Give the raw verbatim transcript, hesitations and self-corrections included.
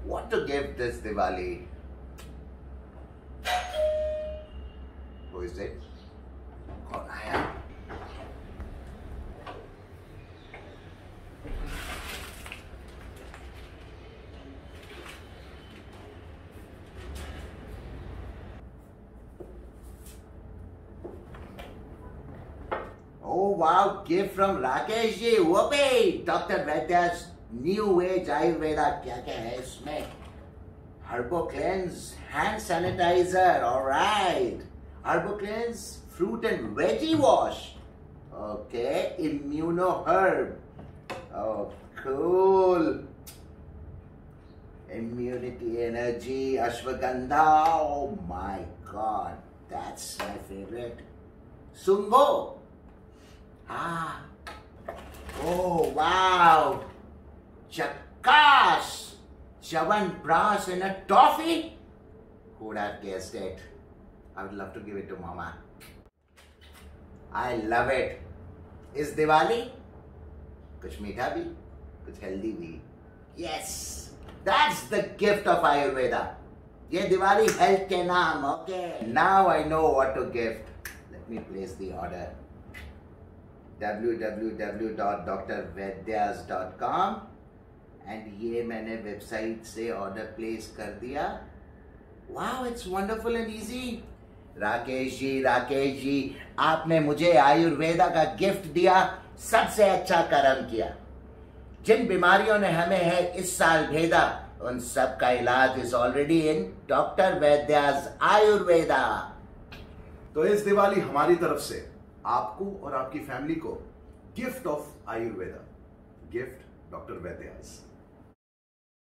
what to give this Diwali? Who is it? कौन आया? Oh wow, gift from Rakesh ji. Whoopee! Doctor Vaidya's New Age Ayurveda. क्या क्या है इसमें? Herbo Cleanse hand sanitizer. All right. Herbo Cleanse fruit and veggie wash. Okay. Immuno herb. Oh, cool. Immunity energy. Ashwagandha. Oh my God, that's my favorite. Sungo. Ah. Oh, wow. Chakash. Chyawanprash in a toffee? Who would have guessed it? I would love to give it to Mama. I love it. Is Diwali? Kuch meetha bhi, kuch healthy bhi. Yes. That's the gift of Ayurveda. Ye Diwali health ke naam, okay. Now I know what to gift. Let me place the order. w w w dot dr vaidyas dot com and ये मैंने website से order place कर दिया. Wow, it's wonderful and easy. Rakesh ji, Rakesh ji, आपने मुझे आयुर्वेदा का gift दिया, सबसे अच्छा कर्म किया. जिन बीमारियों ने हमें है इस साल भेदा, उन सब का इलाज is already in doctor Vaidya's Ayurveda. तो इस दिवाली हमारी तरफ से आपको और आपकी फैमिली को gift of Ayurveda, gift doctor वैद्यास.